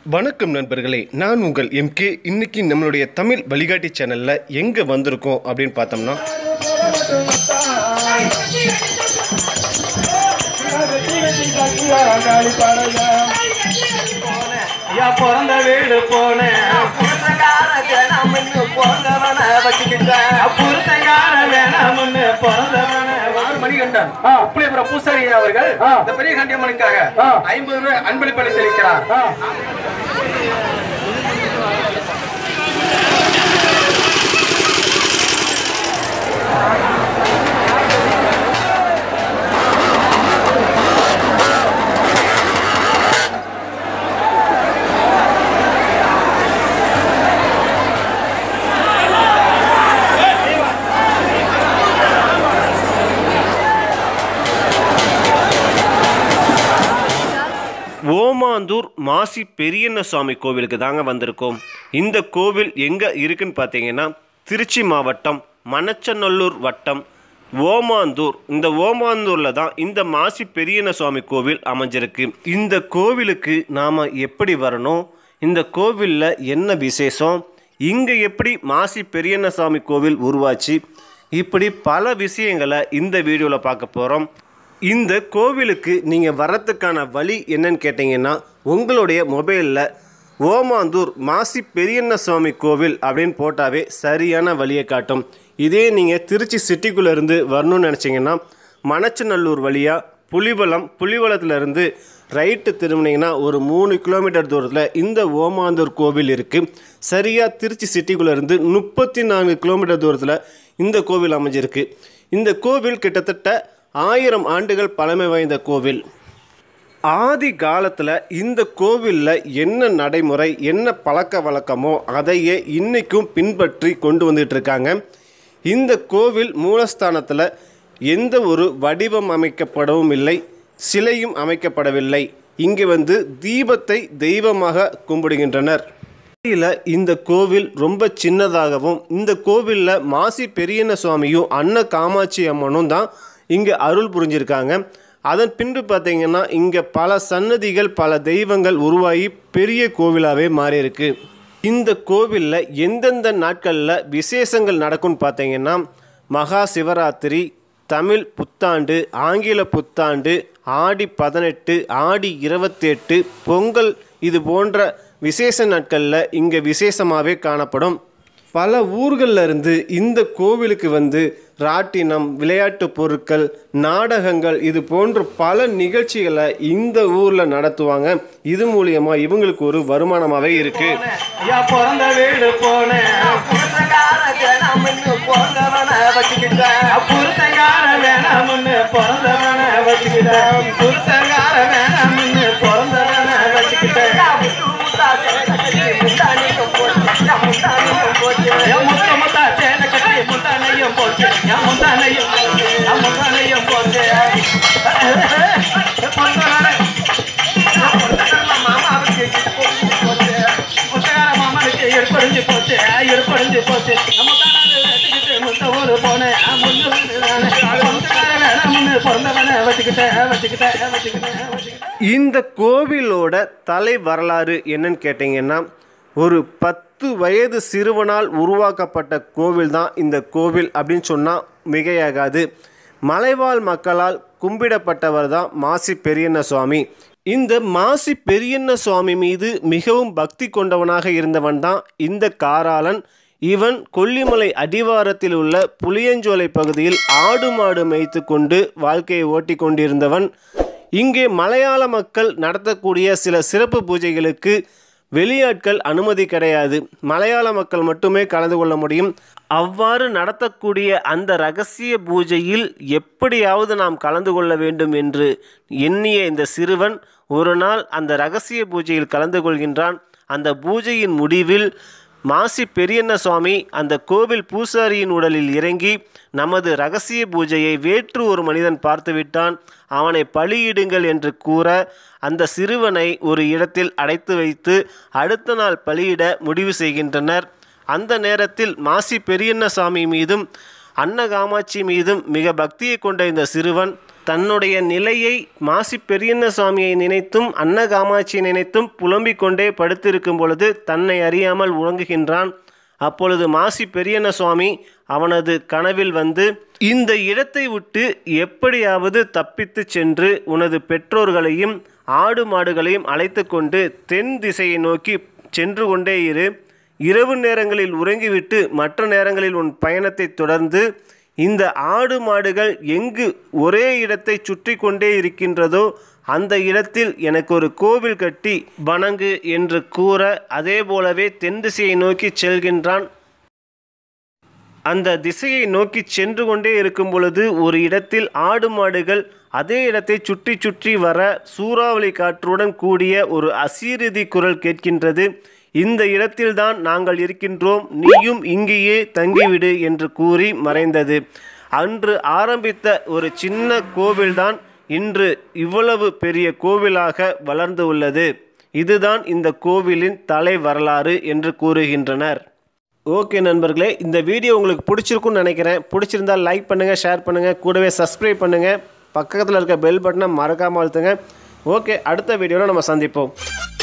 வணக்கம் நண்பர்களே, நான் உங்கள் எம்கே. இன்னைக்கு நம்மளுடைய தமிழ் வழிகாட்டி சேனலில் எங்கே வந்திருக்கோம் அப்படின்னு பார்த்தோம்னா, பிறந்த வீடு போனேன் மணிகண்டன் உப்பிலிபுரம் பூசாரி அவர்கள் இந்த பெரிய கண்டியம்மனுக்காக 50 ரூபாய் அன்பளிப்பு அளித்திருக்கிறார். ஓமாந்தூர் மாசி பெரியண்ணசாமி கோவிலுக்கு தாங்க வந்திருக்கோம். இந்த கோவில் எங்கே இருக்குன்னு பார்த்தீங்கன்னா, திருச்சி மாவட்டம் மணச்சநல்லூர் வட்டம் ஓமாந்தூர். இந்த ஓமாந்தூரில் தான் இந்த மாசி பெரியண்ணசாமி கோவில் அமைஞ்சிருக்கு. இந்த கோவிலுக்கு நாம் எப்படி வரணும், இந்த கோவிலில் என்ன விசேஷம், இங்கே எப்படி மாசி பெரியண்ணசாமி கோவில் உருவாச்சு, இப்படி பல விஷயங்களை இந்த வீடியோவில் பார்க்க போகிறோம். இந்த கோவிலுக்கு நீங்கள் வர்றதுக்கான வழி என்னன்னு கேட்டிங்கன்னா, உங்களுடைய மொபைலில் ஓமாந்தூர் மாசி பெரியண்ணசாமி கோவில் அப்படின்னு போட்டாவே சரியான வழியை காட்டும். இதே நீங்கள் திருச்சி சிட்டிக்குள்ளேருந்து வரணும்னு நினச்சிங்கன்னா, மணச்சநல்லூர் வழியாக புலிவலத்துலேருந்து ரைட்டு திரும்பினீங்கன்னா ஒரு 3 கிலோமீட்டர் தூரத்தில் இந்த ஓமாந்தூர் கோவில் இருக்குது. சரியாக திருச்சி சிட்டிக்குள்ளேருந்து 34 கிலோமீட்டர் தூரத்தில் இந்த கோவில் அமைஞ்சிருக்கு. இந்த கோவில் கிட்டத்தட்ட 1000 ஆண்டுகள் பழமை வாய்ந்த கோவில். ஆதி காலத்தில் இந்த கோவிலில் என்ன நடைமுறை, என்ன பழக்க வழக்கமோ அதையே இன்றைக்கும் பின்பற்றி கொண்டு வந்துட்டு இருக்காங்க. இந்த கோவில் மூலஸ்தானத்தில் எந்த ஒரு வடிவம் அமைக்கப்படவும் இல்லை, சிலையும் அமைக்கப்படவில்லை. இங்கே தீபத்தை தெய்வமாக கும்பிடுகின்றனர். இந்த கோவில் ரொம்ப சின்னதாகவும், இந்த கோவிலில் மாசி பெரியண்ணசுவாமியும் அன்ன காமாட்சி அம்மனும் தான் இங்கே அருள் புரிஞ்சிருக்காங்க. அதன் பின்பு பார்த்தீங்கன்னா, இங்கே பல சன்னதிகள், பல தெய்வங்கள் உருவாகி பெரிய கோவிலாகவே மாறியிருக்கு. இந்த கோவிலில் எந்தெந்த நாட்களில் விசேஷங்கள் நடக்கும்னு பார்த்தீங்கன்னா, மகா சிவராத்திரி, தமிழ் புத்தாண்டு, ஆங்கில புத்தாண்டு, ஆடி 18, ஆடி 28, பொங்கல், இது போன்ற விசேஷ நாட்களில் இங்கே விசேஷமாகவே காணப்படும். பல ஊர்களில் இருந்து இந்த கோவிலுக்கு ராட்டினம், விளையாட்டு பொருட்கள், நாடகங்கள், இது போன்ற பல நிகழ்ச்சிகளை இந்த ஊரில் நடத்துவாங்க. இது மூலியமாக இவங்களுக்கு ஒரு வருமானமாகவே இருக்கு. பிறந்த வீடு போனேன் இந்த கோவிலோட தலை வரலாறு என்னன்னு கேட்டிங்கன்னா, ஒரு 10 வயது சிறுவனால் உருவாக்கப்பட்ட கோவில் தான் இந்த கோவில் அப்படின்னு சொன்னால் மிகையாகாது. மலைவாழ் மக்களால் கும்பிடப்பட்டவர் தான் மாசி பெரியண்ணசுவாமி. இந்த மாசி பெரியண்ணசுவாமி மீது மிகவும் பக்தி கொண்டவனாக இருந்தவன் தான் இந்த காராளன். இவன் கொல்லிமலை அடிவாரத்தில் உள்ள புளியஞ்சோலை பகுதியில் ஆடு மாடு மேய்த்து கொண்டு வாழ்க்கையை ஓட்டி கொண்டிருந்தவன். இங்கே மலையாள மக்கள் நடத்தக்கூடிய சில சிறப்பு பூஜைகளுக்கு வெளியாட்கள் அனுமதி கிடையாது. மலையாள மக்கள் மட்டுமே கலந்து கொள்ள முடியும். அவ்வாறு நடத்தக்கூடிய அந்த இரகசிய பூஜையில் எப்படியாவது நாம் கலந்து கொள்ள வேண்டும் என்று எண்ணிய இந்த சிறுவன் ஒரு நாள் அந்த இரகசிய பூஜையில் கலந்து கொள்கின்றான். அந்த பூஜையின் முடிவில் மாசி பெரியண்ணசுவாமி அந்த கோவில் பூசாரியின் உடலில் இறங்கி, நமது இரகசிய பூஜையை வேற்று ஒரு மனிதன் பார்த்துவிட்டான், அவனை பலியிடுங்கள் என்று கூற அந்த சிறுவனை ஒரு இடத்தில் அடைத்து வைத்து அடுத்த நாள் பலியிட முடிவு செய்கின்றனர். அந்த நேரத்தில் மாசி பெரியண்ணசாமி மீதும் அன்ன காமாட்சி மீதும் மிக பக்தியை கொண்ட இந்த சிறுவன் தன்னுடைய நிலையை மாசி பெரியண்ணசாமியை நினைத்தும் அன்னகாமாட்சியை நினைத்தும் புலம்பிக் கொண்டே படுத்திருக்கும் பொழுது தன்னை அறியாமல் உறங்குகின்றான். அப்பொழுது மாசி பெரியண்ணசுவாமி அவனது கனவில் வந்து, இந்த இடத்தை விட்டு எப்படியாவது தப்பித்து சென்று உனது பெற்றோர்களையும் ஆடு மாடுகளையும் அழைத்து கொண்டு தென் திசையை நோக்கி சென்று கொண்டே இரு. இரவு நேரங்களில் உறங்கிவிட்டு மற்ற நேரங்களில் உன் பயணத்தை தொடர்ந்து இந்த ஆடு மாடுகள் எங்கு ஒரே இடத்தை சுற்றி கொண்டே இருக்கின்றதோ அந்த இடத்தில் எனக்கு ஒரு கோவில் கட்டி வணங்கு என்று கூற, அதே போலவே தென் திசையை நோக்கி செல்கின்றான். அந்த திசையை நோக்கி சென்று கொண்டே இருக்கும் பொழுது ஒரு இடத்தில் ஆடு மாடுகள் அதே இடத்தை சுற்றி சுற்றி வர சூறாவளி காற்றுடன் கூடிய ஒரு அசீரிதி குரல் கேட்கின்றது. இந்த இடத்தில்தான் நாங்கள் இருக்கின்றோம், நீயும் இங்கேயே தங்கிவிடு என்று கூறி மறைந்தது. அன்று ஆரம்பித்த ஒரு சின்ன கோவில்தான் இன்று இவ்வளவு பெரிய கோவிலாக வளர்ந்து உள்ளது. இதுதான் இந்த கோவிலின் தலை வரலாறு என்று கூறுகின்றனர். ஓகே நண்பர்களே, இந்த வீடியோ உங்களுக்கு பிடிச்சிருக்குன்னு நினைக்கிறேன். பிடிச்சிருந்தால் லைக் பண்ணுங்கள், ஷேர் பண்ணுங்கள், கூடவே சப்ஸ்கிரைப் பண்ணுங்கள். பக்கத்தில் இருக்க பெல் பட்டனை மறக்காமல் அழுத்துங்க. ஓகே, அடுத்த வீடியோவில் நம்ம சந்திப்போம்.